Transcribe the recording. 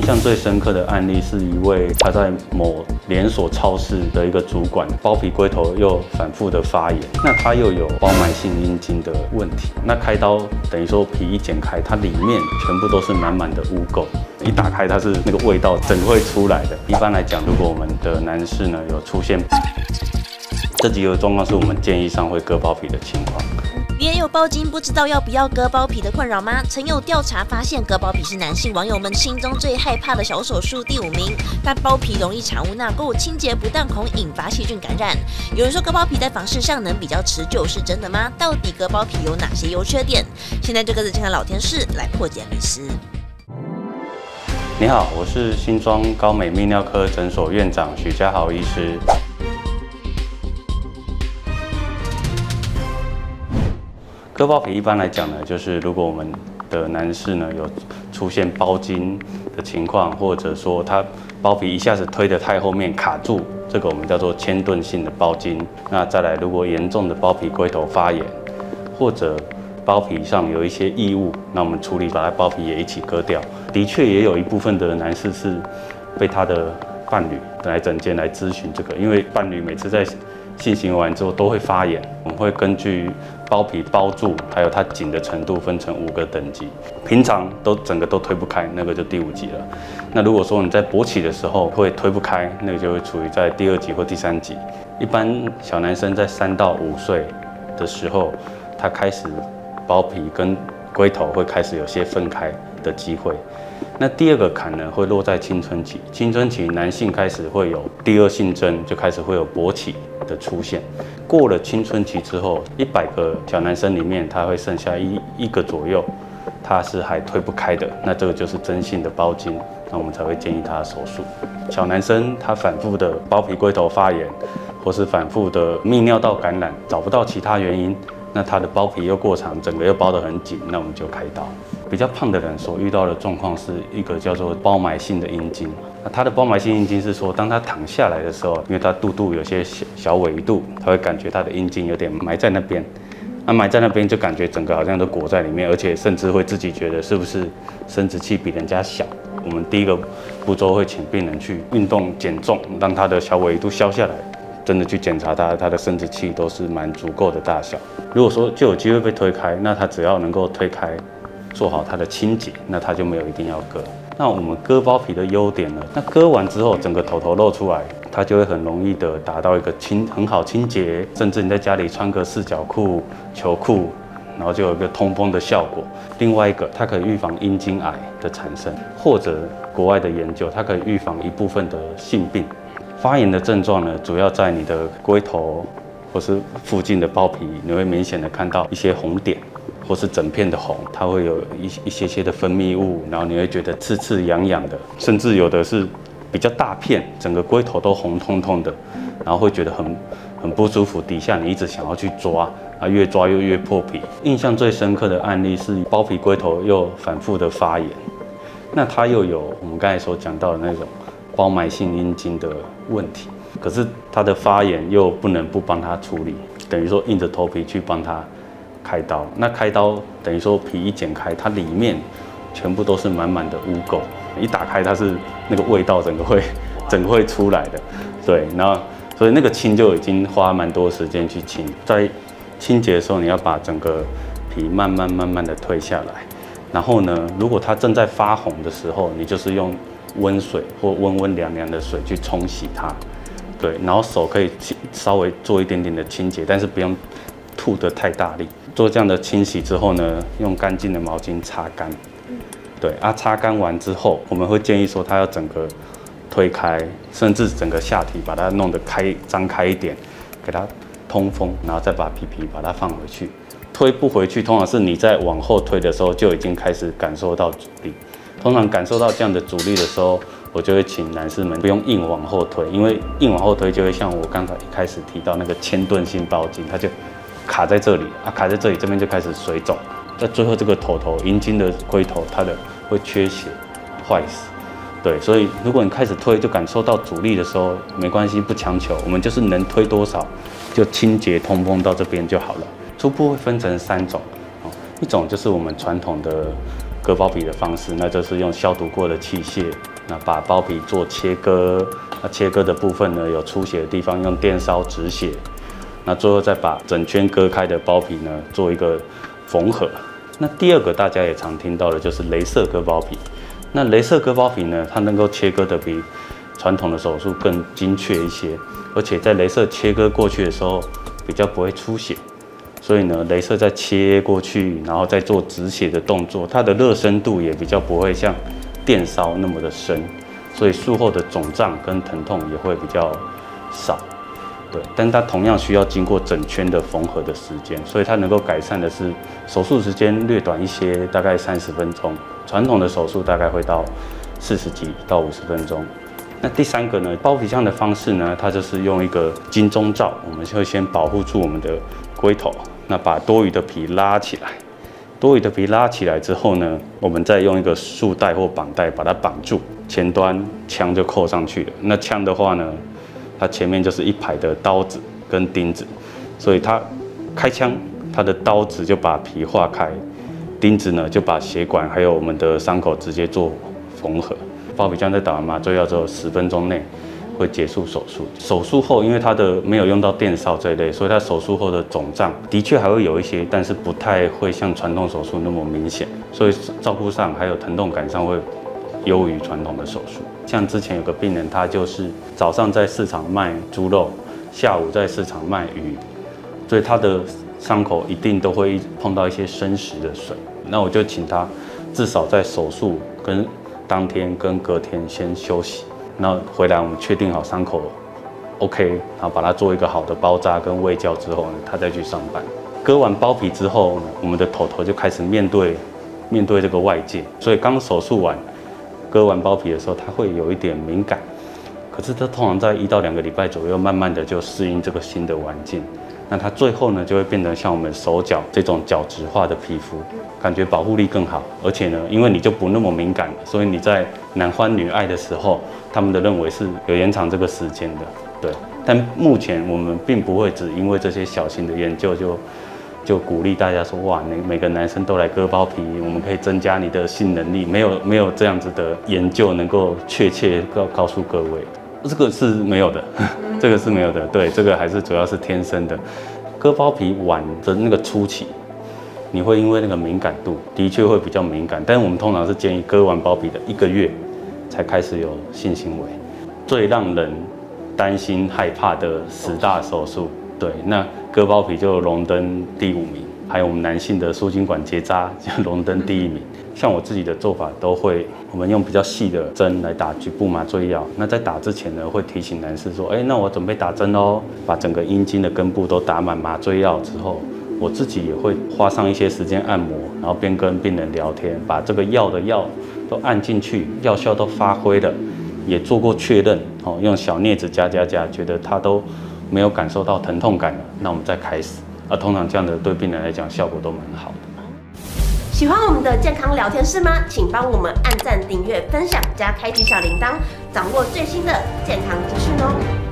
象最深刻的案例是一位他在某连锁超市的一个主管，包皮龟头又反复的发炎，那他又有包埋性阴茎的问题。那开刀等于说皮一剪开，它里面全部都是满满的污垢，一打开它是那个味道整个会出来的。一般来讲，如果我们的男士呢有出现这几个状况，是我们建议上会割包皮的情况。 你也有包茎不知道要不要割包皮的困扰吗？曾有调查发现，割包皮是男性网友们心中最害怕的小手术第5名。但包皮容易产物纳垢，清洁不当恐引发细菌感染。有人说割包皮在房事上能比较持久，是真的吗？到底割包皮有哪些优缺点？现在这个是健康老天师来破解迷思。 你好，我是新庄高美泌尿科诊所院长许家豪医师。割包皮一般来讲呢，就是如果我们的男士呢有出现包茎的情况，或者说他包皮一下子推得太后面卡住，这个我们叫做牵顿性的包茎。那再来，如果严重的包皮龟头发炎，或者包皮上有一些异物，那我们处理把它包皮也一起割掉。的确也有一部分的男士是被他的伴侣来诊间来咨询这个，因为伴侣每次在性行为完之后都会发炎，我们会根据包皮包住还有它紧的程度分成5个等级，平常整个都推不开，那个就第5级了。那如果说你在勃起的时候会推不开，那个就会处于在第2级或第3级。一般小男生在3到5岁的时候，他开始包皮跟龟头会开始有些分开的机会。那第2个坎呢，会落在青春期。青春期男性开始会有第2性征，就开始会有勃起的出现。过了青春期之后，100个小男生里面，他会剩下一个左右，他是还推不开的。那这个就是真性的包茎，那我们才会建议他手术。小男生他反复的包皮龟头发炎，或是反复的泌尿道感染，找不到其他原因，那他的包皮又过长，整个又包得很紧，那我们就开刀。比较胖的人所遇到的状况是一个叫做包埋性的阴茎。那他的包埋性阴茎是说，当他躺下来的时候，因为他肚肚有些小纬度，他会感觉他的阴茎有点埋在那边。那埋在那边就感觉整个好像都裹在里面，而且甚至会自己觉得是不是生殖器比人家小。我们第一个步骤会请病人去运动减重，让他的小纬度消下来。真的去检查他的生殖器都是蛮足够的大小。如果说就有机会被推开，那他只要能够推开，做好它的清洁，那他就没有一定要割。那我们割包皮的优点呢？那割完之后，整个头露出来，它就会很容易的达到一个很好清洁，甚至你在家里穿个4角裤、球裤，然后就有一个通风的效果。另外一个，它可以预防阴茎癌的产生，或者国外的研究，它可以预防一部分的性病。发炎的症状呢，主要在你的龟头或是附近的包皮，你会明显的看到一些红点，或是整片的红，它会有一些的分泌物，然后你会觉得刺刺痒痒的，甚至有的是比较大片，整个龟头都红彤彤的，然后会觉得很不舒服，底下你一直想要去抓，啊，越抓又越破皮。印象最深刻的案例是包皮龟头又反复的发炎，那它又有我们刚才所讲到的那种包埋性阴茎的问题，可是它的发炎又不能不帮它处理，等于说硬着头皮去帮它开刀。那开刀等于说皮一剪开，它里面全部都是满满的污垢，一打开它是那个味道整个会出来的。对，然后所以那个清就已经花蛮多时间去清，在清洁的时候你要把整个皮慢慢的推下来，然后呢，如果它正在发红的时候，你就是用温水或温凉的水去冲洗它，对，然后手可以稍微做一点点的清洁，但是不用吐得太大力。做这样的清洗之后呢，用干净的毛巾擦干，对啊，擦干完之后，我们会建议说，它要整个推开，甚至整个下体把它弄得张开一点，给它通风，然后再把皮把它放回去。推不回去，通常是你在往后推的时候就已经开始感受到阻力。通常感受到这样的阻力的时候，我就会请男士们不用硬往后推，因为硬往后推就会像我刚才一开始提到那个牵顿性包茎，它就卡在这里啊，卡在这里，这边就开始水肿，在最后这个头阴茎的龟头，它的会缺血坏死。对，所以如果你开始推就感受到阻力的时候，没关系，不强求，我们就是能推多少就清洁通风到这边就好了。初步会分成3种，一种就是我们传统的割包皮的方式，那就是用消毒过的器械，那把包皮做切割。那切割的部分呢，有出血的地方用电烧止血，那最后再把整圈割开的包皮呢做一个缝合。那第二个大家也常听到的就是雷射割包皮。那雷射割包皮呢，它能够切割的比传统的手术更精确一些，而且在雷射切割过去的时候比较不会出血。所以呢，雷射在切过去，然后再做止血的动作，它的热深度也比较不会像电烧那么的深。所以术后的肿胀跟疼痛也会比较少，对，但它同样需要经过整圈的缝合的时间，所以它能够改善的是手术时间略短一些，大概30分钟，传统的手术大概会到40几到50分钟。那第三个呢，包皮枪的方式呢，它就是用一个金钟罩，我们会先保护住我们的龟头，那把多余的皮拉起来。多余的皮拉起来之后呢，我们再用一个束带或绑带把它绑住，前端枪就扣上去了。那枪的话呢，它前面就是一排的刀子跟钉子，所以它开枪，它的刀子就把皮划开，钉子呢就把血管还有我们的伤口直接做缝合。包皮枪在打完麻醉药之后10分钟内会结束手术。手术后，因为它的没有用到电烧这一类，所以它手术后的肿胀的确还会有一些，但是不太会像传统手术那么明显，所以照顾上还有疼痛感上会优于传统的手术。像之前有个病人，他就是早上在市场卖猪肉，下午在市场卖鱼，所以他的伤口一定都会碰到一些生食的水。那我就请他至少在手术跟当天跟隔天先休息。那回来我们确定好伤口 OK， 然后把它做一个好的包扎跟卫教之后呢，他再去上班。割完包皮之后呢，我们的头就开始面对这个外界，所以刚手术完割完包皮的时候，它会有一点敏感，可是它通常在1到2个礼拜左右，慢慢的就适应这个新的环境。那它最后呢，就会变得像我们手脚这种角质化的皮肤，感觉保护力更好。而且呢，因为你就不那么敏感了，所以你在男欢女爱的时候，他们的认为是有延长这个时间的。对，但目前我们并不会只因为这些小型的研究就鼓励大家说，哇，每个男生都来割包皮，我们可以增加你的性能力。没有这样子的研究能够确切告诉各位。这个是没有的，这个是没有的。对，这个还是主要是天生的。割包皮晚的那个初期，你会因为那个敏感度的确会比较敏感，但是我们通常是建议割完包皮的1个月才开始有性行为。最让人担心害怕的10大手术，对，那割包皮就荣登第5名，还有我们男性的输精管结扎就荣登第1名。像我自己的做法都会，我们用比较细的针来打局部麻醉药。那在打之前呢，会提醒男士说，那我准备打针喽，把整个阴茎的根部都打满麻醉药之后，我自己也会花上一些时间按摩，然后边跟病人聊天，把这个药都按进去，药效都发挥了，也做过确认，用小镊子夹，觉得他都没有感受到疼痛感了，那我们再开始。通常这样的对病人来讲效果都蛮好的。 喜欢我们的健康聊天室吗？请帮我们按赞、订阅、分享，加开启小铃铛，掌握最新的健康资讯哦。